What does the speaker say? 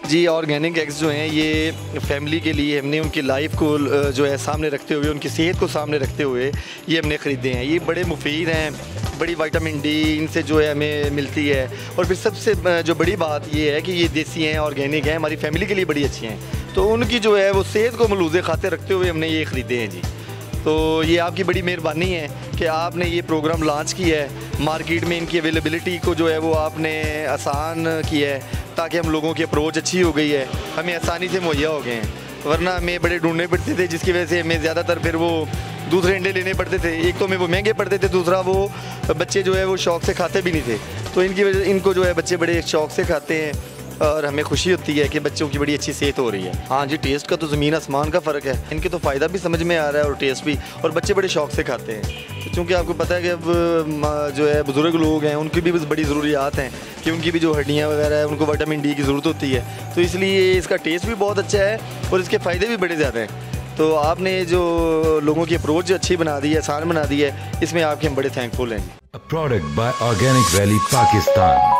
जी, organic eggs जो हैं ये फैमिली के लिए हमने उनकी लाइफ को जो है सामने रखते हुए, उनकी सेहत को सामने रखते हुए ये हमने ख़रीदे हैं। ये बड़े मुफीद हैं, बड़ी विटामिन डी इनसे जो है हमें मिलती है। और फिर सबसे जो बड़ी बात ये है कि ये देसी हैं, ऑर्गेनिक हैं, हमारी फैमिली के लिए बड़ी अच्छी हैं। तो उनकी जो है वो सेहत को मलूज़े खाते रखते हुए हमने ये ख़रीदे हैं जी। तो ये आपकी बड़ी मेहरबानी है कि आपने ये प्रोग्राम लॉन्च किया है। मार्केट में इनकी अवेलेबिलिटी को जो है वो आपने आसान किया है, ताकि हम लोगों की अप्रोच अच्छी हो गई है, हमें आसानी से मुहैया हो गए हैं। वरना हमें बड़े ढूंढने पड़ते थे, जिसकी वजह से हमें ज़्यादातर फिर वो दूसरे अंडे लेने पड़ते थे। एक तो हमें वो महंगे पड़ते थे, दूसरा वो बच्चे जो है वो शौक़ से खाते भी नहीं थे। तो इनकी वजह इनको जो है बच्चे बड़े शौक़ से खाते हैं और हमें खुशी होती है कि बच्चों की बड़ी अच्छी सेहत हो रही है। हाँ जी, टेस्ट का तो ज़मीन आसमान का फ़र्क है। इनके तो फ़ायदा भी समझ में आ रहा है और टेस्ट भी, और बच्चे बड़े शौक़ से खाते हैं। क्योंकि आपको पता है कि अब जो है बुज़ुर्ग लोग हैं, उनकी भी बड़ी ज़रूरियात हैं कि उनकी भी जो हड्डियाँ वगैरह है उनको विटामिन डी की ज़रूरत होती है। तो इसलिए इसका टेस्ट भी बहुत अच्छा है और इसके फ़ायदे भी बड़े ज़्यादा हैं। तो आपने जो लोगों की अप्रोच अच्छी बना दी है, आसान बना दी है, इसमें आपके हम बड़े थैंकफुल हैं। A product by Organic Valley, Pakistan.